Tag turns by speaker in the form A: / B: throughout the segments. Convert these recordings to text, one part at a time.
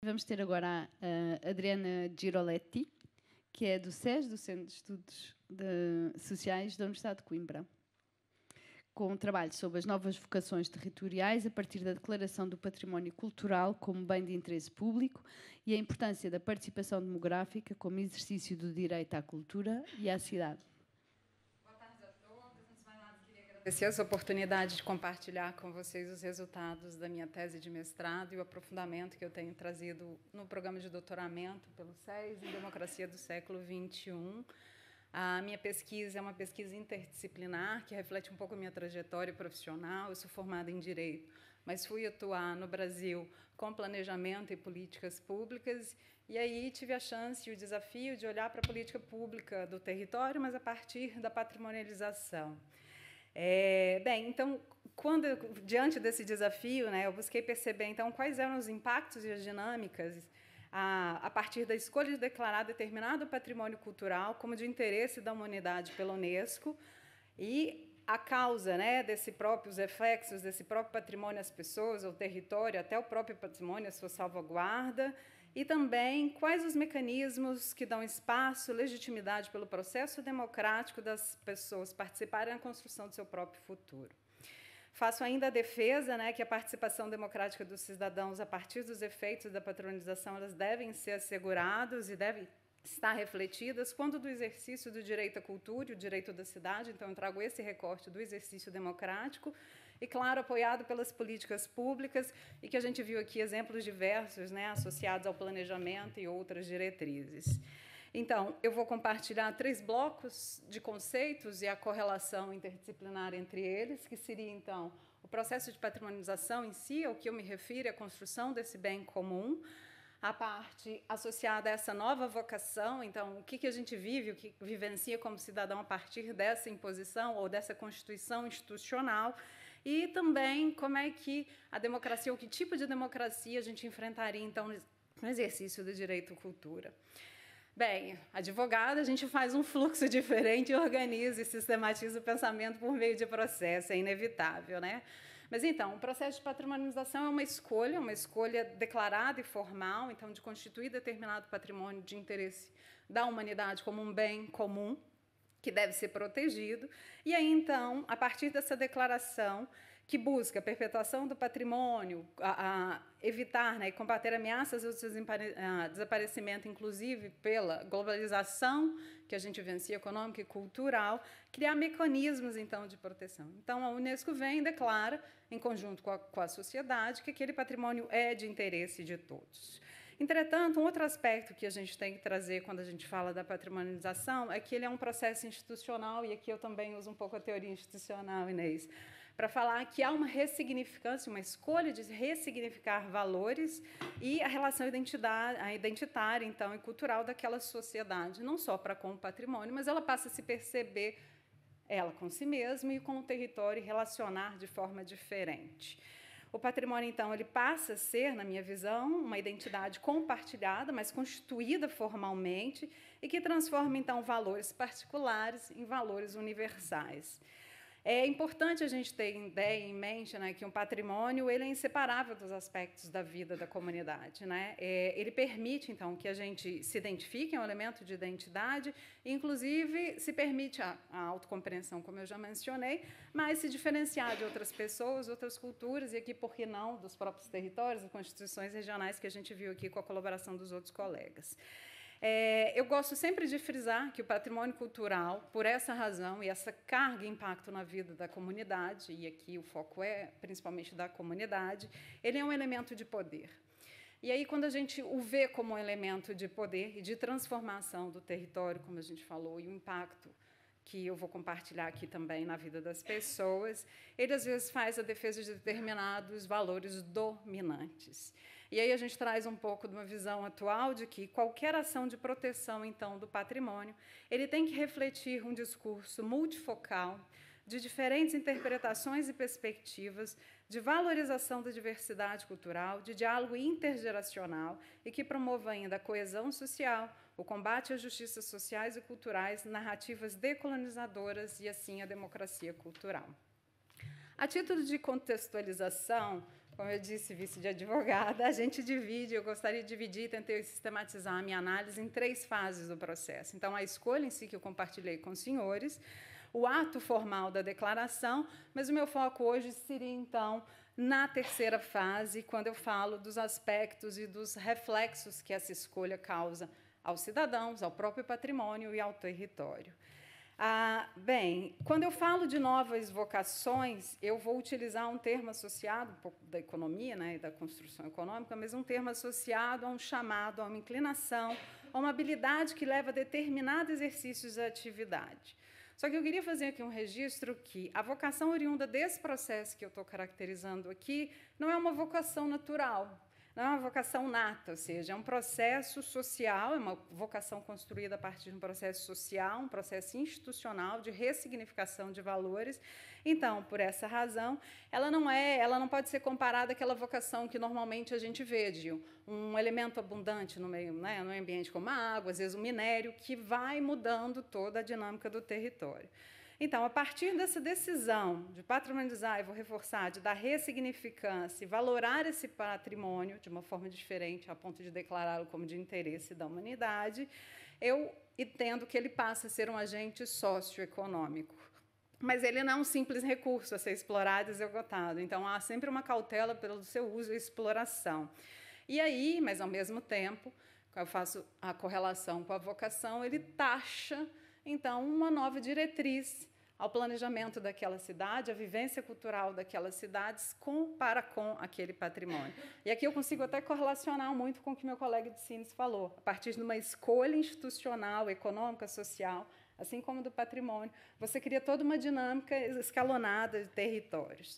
A: Vamos ter agora a Adriana Giroletti, que é do SES, do Centro de Estudos Sociais da Universidade de Coimbra, com um trabalho sobre as novas vocações territoriais a partir da Declaração do Património Cultural como bem de interesse público e a importância da participação demográfica como exercício do direito à cultura e à cidade.
B: Boa tarde a todos. Antes de mais nada, queria agradecer essa oportunidade de compartilhar com vocês os resultados da minha tese de mestrado e o aprofundamento que eu tenho trazido no programa de doutoramento pelo SES em Democracia do Século XXI. A minha pesquisa é uma pesquisa interdisciplinar que reflete um pouco a minha trajetória profissional. Eu sou formada em Direito, mas fui atuar no Brasil com planejamento e políticas públicas, e aí tive a chance e o desafio de olhar para a política pública do território, mas a partir da patrimonialização. Bem, então, diante desse desafio, eu busquei perceber, então, quais eram os impactos e as dinâmicas a partir da escolha de declarar determinado patrimônio cultural como de interesse da humanidade pela Unesco e a causa os reflexos desse próprio patrimônio às pessoas, ao território, até o próprio patrimônio, a sua salvaguarda, e também quais os mecanismos que dão espaço, legitimidade pelo processo democrático das pessoas participarem da construção do seu próprio futuro. Faço ainda a defesa que a participação democrática dos cidadãos, a partir dos efeitos da patrimonialização, elas devem ser assegurados e devem estar refletidas quando do exercício do direito à cultura e o direito da cidade. Então, eu trago esse recorte do exercício democrático e, claro, apoiado pelas políticas públicas e que a gente viu aqui exemplos diversos associados ao planejamento e outras diretrizes. Então, eu vou compartilhar 3 blocos de conceitos e a correlação interdisciplinar entre eles, que seria, então, o processo de patrimonialização em si, ao que eu me refiro, a construção desse bem comum, a parte associada a essa nova vocação, então, o que a gente vive, o que vivencia como cidadão a partir dessa imposição ou dessa constituição institucional, e também como é que a democracia, ou que tipo de democracia a gente enfrentaria, então, no exercício do direito à cultura. Bem, advogada, a gente faz um fluxo diferente, organiza e sistematiza o pensamento por meio de processo, é inevitável, Mas, então, o processo de patrimonialização é uma escolha declarada e formal, então, de constituir determinado patrimônio de interesse da humanidade como um bem comum, que deve ser protegido, e aí, então, a partir dessa declaração, que busca a perpetuação do patrimônio, evitar e combater ameaças ao seu desaparecimento, inclusive pela globalização que a gente vivencia, econômica e cultural, criar mecanismos, então, de proteção. Então, a Unesco vem e declara, em conjunto com a sociedade, que aquele patrimônio é de interesse de todos. Entretanto, um outro aspecto que a gente tem que trazer quando a gente fala da patrimonialização é que ele é um processo institucional, e aqui eu também uso um pouco a teoria institucional, Inês, para falar que há uma ressignificância, uma escolha de ressignificar valores e a relação identitária, então, e cultural daquela sociedade, não só para com o patrimônio, mas ela passa a se perceber ela com si mesma e com o território e relacionar de forma diferente. O patrimônio, então, ele passa a ser, na minha visão, uma identidade compartilhada, mas constituída formalmente, e que transforma, então, valores particulares em valores universais. É importante a gente ter ideia em mente que um patrimônio ele é inseparável dos aspectos da vida da comunidade. Ele permite, então, que a gente se identifique, é um elemento de identidade, e, inclusive, se permite a autocompreensão, como eu já mencionei, mas se diferenciar de outras pessoas, outras culturas, e aqui, por que não, dos próprios territórios, das constituições regionais que a gente viu aqui com a colaboração dos outros colegas. Eu gosto sempre de frisar que o patrimônio cultural, por essa razão e essa carga e impacto na vida da comunidade, e aqui o foco é principalmente da comunidade, ele é um elemento de poder. E aí, quando a gente o vê como um elemento de poder e de transformação do território, como a gente falou, e o impacto que eu vou compartilhar aqui também na vida das pessoas, ele, às vezes, faz a defesa de determinados valores dominantes. E aí a gente traz um pouco de uma visão atual de que qualquer ação de proteção, então, do patrimônio, ele tem que refletir um discurso multifocal, de diferentes interpretações e perspectivas, de valorização da diversidade cultural, de diálogo intergeracional e que promova ainda a coesão social, o combate às justiças sociais e culturais, narrativas decolonizadoras e, assim, a democracia cultural. A título de contextualização, Como eu disse, vice de advogada, a gente divide, eu gostaria de dividir, tentei sistematizar a minha análise em 3 fases do processo. Então, a escolha em si, que eu compartilhei com os senhores, o ato formal da declaração, mas o meu foco hoje seria, então, na terceira fase, quando eu falo dos aspectos e dos reflexos que essa escolha causa aos cidadãos, ao próprio patrimônio e ao território. Bem, quando eu falo de novas vocações, eu vou utilizar um termo associado, um pouco da economia, né, e da construção econômica, mas um termo associado a um chamado, a uma inclinação, a uma habilidade que leva a determinados exercícios de atividade. Só que eu queria fazer aqui um registro que a vocação oriunda desse processo que eu estou caracterizando aqui não é uma vocação natural, não é uma vocação nata, ou seja, é um processo social, é uma vocação construída a partir de um processo social, um processo institucional de ressignificação de valores. Então, por essa razão, ela não pode ser comparada àquela vocação que normalmente a gente vê de um elemento abundante no meio, né, no ambiente como a água, às vezes o minério, que vai mudando toda a dinâmica do território. Então, a partir dessa decisão de patrimonializar, e vou reforçar, de dar ressignificância e valorar esse patrimônio de uma forma diferente, a ponto de declará-lo como de interesse da humanidade, eu entendo que ele passa a ser um agente socioeconômico. Mas ele não é um simples recurso a ser explorado e esgotado. Então, há sempre uma cautela pelo seu uso e exploração. E aí, mas, ao mesmo tempo, eu faço a correlação com a vocação, ele taxa, então, uma nova diretriz ao planejamento daquela cidade, à vivência cultural daquelas cidades para com aquele patrimônio. E aqui eu consigo até correlacionar muito com o que meu colega de Sines falou, a partir de uma escolha institucional, econômica, social, assim como do patrimônio, você cria toda uma dinâmica escalonada de territórios.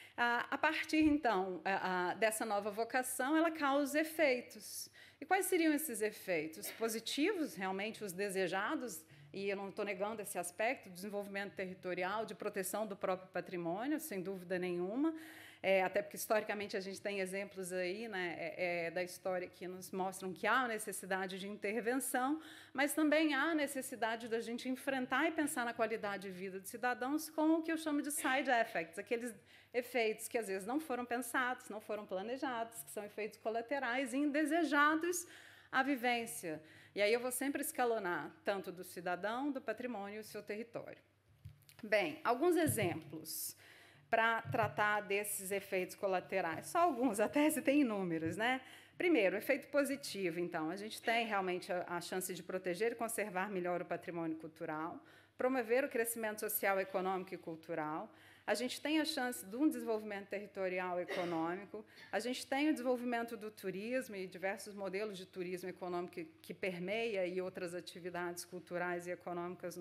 B: A partir, então, dessa nova vocação, ela causa efeitos. E quais seriam esses efeitos? Positivos, realmente, os desejados, e eu não estou negando esse aspecto, desenvolvimento territorial, de proteção do próprio patrimônio, sem dúvida nenhuma, até porque, historicamente, a gente tem exemplos aí, né, da história que nos mostram que há necessidade de intervenção, mas também há necessidade da gente enfrentar e pensar na qualidade de vida dos cidadãos com o que eu chamo de side effects, aqueles efeitos que, às vezes, não foram pensados, não foram planejados, que são efeitos colaterais e indesejados à vivência. E aí eu vou sempre escalonar tanto do cidadão, do patrimônio e o seu território. Bem, alguns exemplos para tratar desses efeitos colaterais. Só alguns, a tese tem inúmeros, né? Primeiro, efeito positivo, então. A gente tem realmente a chance de proteger e conservar melhor o patrimônio cultural, promover o crescimento social, econômico e cultural. A gente tem a chance de um desenvolvimento territorial e econômico, a gente tem o desenvolvimento do turismo e diversos modelos de turismo econômico que permeia e outras atividades culturais e econômicas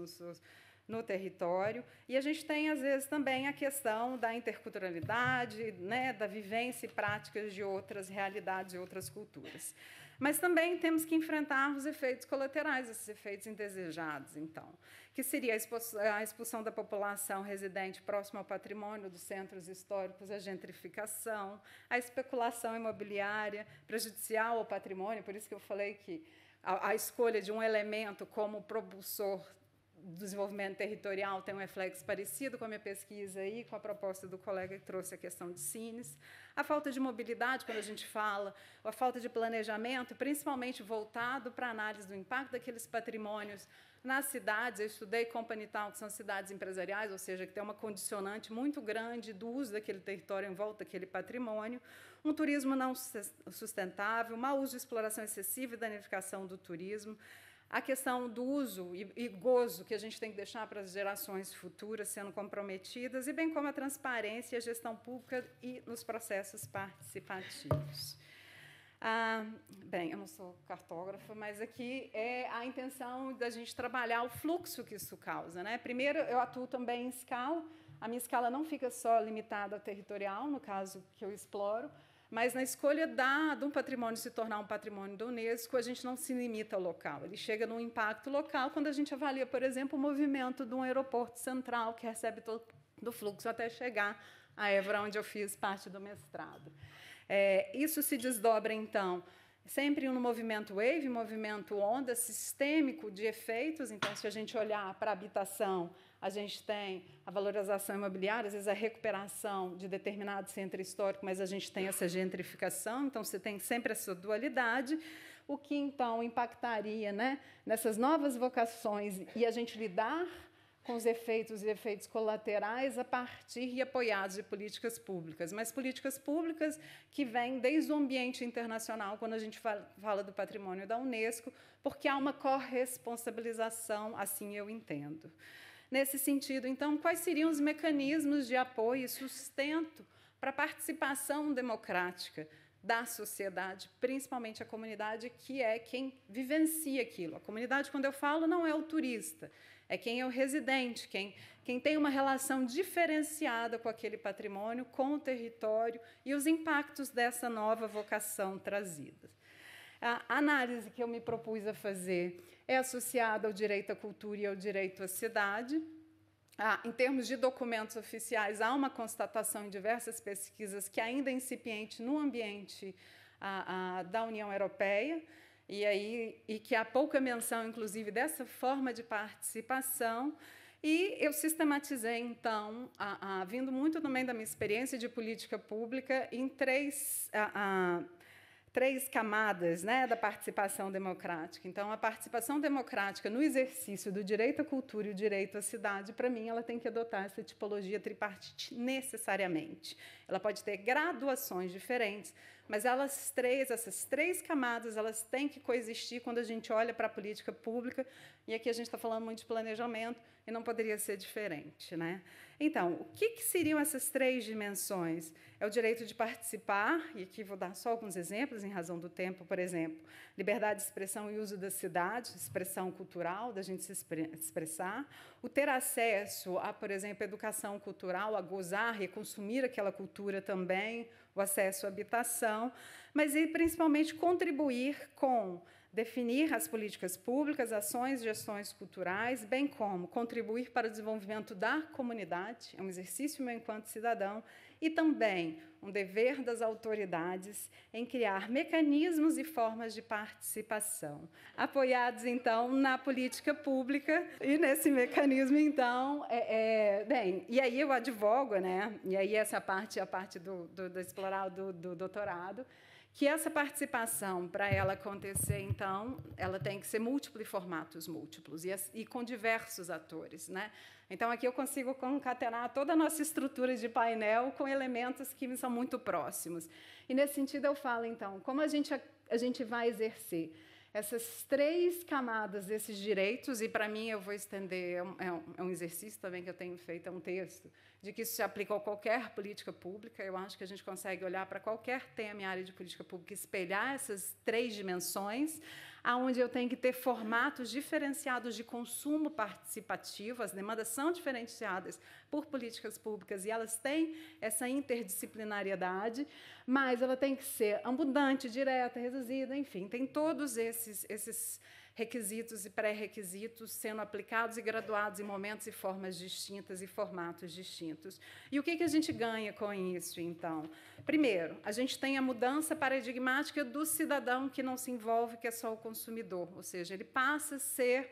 B: no território, e a gente tem, às vezes, também a questão da interculturalidade, né, da vivência e práticas de outras realidades e outras culturas. Mas também temos que enfrentar os efeitos colaterais, esses efeitos indesejados, então, que seria a expulsão da população residente próxima ao patrimônio dos centros históricos, a gentrificação, a especulação imobiliária prejudicial ao patrimônio, por isso que eu falei que a escolha de um elemento como propulsor do desenvolvimento territorial tem um reflexo parecido com a minha pesquisa aí, com a proposta do colega que trouxe a questão de Sines. A falta de mobilidade, quando a gente fala, a falta de planejamento, principalmente voltado para a análise do impacto daqueles patrimônios nas cidades. Eu estudei Company Town, que são cidades empresariais, ou seja, que tem uma condicionante muito grande do uso daquele território em volta daquele patrimônio, um turismo não sustentável, mau uso e exploração excessiva e danificação do turismo, a questão do uso e gozo que a gente tem que deixar para as gerações futuras sendo comprometidas, e bem como a transparência e a gestão pública e nos processos participativos. Bem, eu não sou cartógrafa, mas aqui é a intenção da gente trabalhar o fluxo que isso causa, né? Primeiro, eu atuo também em escala. A minha escala não fica só limitada ao territorial, no caso que eu exploro, mas na escolha de um patrimônio se tornar um patrimônio da Unesco, a gente não se limita ao local. Ele chega num impacto local quando a gente avalia, por exemplo, o movimento de um aeroporto central que recebe todo o fluxo até chegar a Évora, onde eu fiz parte do mestrado. Isso se desdobra, então, sempre no movimento wave, movimento onda, sistêmico de efeitos. Então, se a gente olhar para a habitação, a gente tem a valorização imobiliária, às vezes a recuperação de determinado centro histórico, mas a gente tem essa gentrificação, então você tem sempre essa dualidade, o que, então, impactaria, né, nessas novas vocações e a gente lidar com os efeitos e efeitos colaterais a partir e apoiados de políticas públicas, mas políticas públicas que vêm desde o ambiente internacional, quando a gente fala do patrimônio da Unesco, porque há uma corresponsabilização, assim eu entendo. Nesse sentido, então, quais seriam os mecanismos de apoio e sustento para a participação democrática da sociedade, principalmente a comunidade, que é quem vivencia aquilo? A comunidade, quando eu falo, não é o turista, é quem é o residente, quem tem uma relação diferenciada com aquele patrimônio, com o território e os impactos dessa nova vocação trazida. A análise que eu me propus a fazer é associada ao direito à cultura e ao direito à cidade. Em termos de documentos oficiais, há uma constatação em diversas pesquisas que ainda é incipiente no ambiente da União Europeia, e que há pouca menção, inclusive, dessa forma de participação. E eu sistematizei, então, vindo muito também da minha experiência de política pública, em três camadas, né, da participação democrática. Então, a participação democrática no exercício do direito à cultura e o direito à cidade, para mim, ela tem que adotar essa tipologia tripartite necessariamente. Ela pode ter graduações diferentes, mas essas três camadas, elas têm que coexistir quando a gente olha para a política pública, e aqui a gente está falando muito de planejamento, e não poderia ser diferente, né? Então, o que seriam essas três dimensões? É o direito de participar, e aqui vou dar só alguns exemplos, em razão do tempo, por exemplo, liberdade de expressão e uso da cidade, expressão cultural, da gente se expressar, o ter acesso a, por exemplo, educação cultural, a gozar e consumir aquela cultura também, o acesso à habitação, mas, e, principalmente, contribuir com definir as políticas públicas, ações e gestões culturais, bem como contribuir para o desenvolvimento da comunidade, é um exercício meu enquanto cidadão, e também um dever das autoridades em criar mecanismos e formas de participação, apoiados, então, na política pública, e nesse mecanismo, então, bem, e aí eu advogo, né, e aí essa parte, a parte do explorar do doutorado, que essa participação, para ela acontecer, então, ela tem que ser múltipla e formatos múltiplos, e com diversos atores, né? Então, aqui eu consigo concatenar toda a nossa estrutura de painel com elementos que me são muito próximos. E, nesse sentido, eu falo, então, como a gente vai exercer essas três camadas desses direitos, e, para mim, eu vou estender, é um exercício também que eu tenho feito, é um texto, de que isso se aplica a qualquer política pública. Eu acho que a gente consegue olhar para qualquer tema em área de política pública e espelhar essas três dimensões, onde eu tenho que ter formatos diferenciados de consumo participativo, as demandas são diferenciadas por políticas públicas e elas têm essa interdisciplinariedade, mas ela tem que ser abundante, direta, reduzida, enfim, tem todos esses requisitos e pré-requisitos sendo aplicados e graduados em momentos e formas distintas e formatos distintos. E o que a gente ganha com isso, então? Primeiro, a gente tem a mudança paradigmática do cidadão que não se envolve, que é só o consumidor, ou seja, ele passa a ser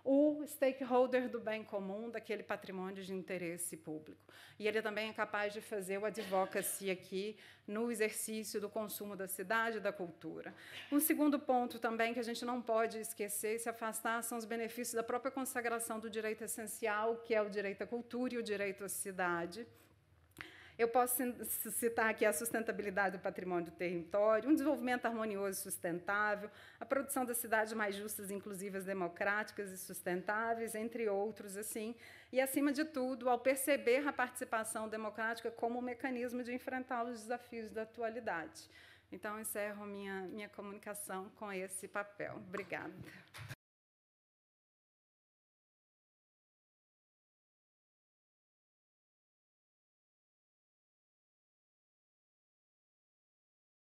B: o stakeholder do bem comum, daquele patrimônio de interesse público. E ele também é capaz de fazer o advocacy aqui no exercício do consumo da cidade e da cultura. Um segundo ponto também que a gente não pode esquecer e se afastar são os benefícios da própria consagração do direito essencial, que é o direito à cultura e o direito à cidade. Eu posso citar aqui a sustentabilidade do patrimônio do território, um desenvolvimento harmonioso e sustentável, a produção das cidades mais justas, inclusivas, democráticas e sustentáveis, entre outros, assim. E, acima de tudo, ao perceber a participação democrática como um mecanismo de enfrentar os desafios da atualidade. Então, encerro minha comunicação com esse papel. Obrigada.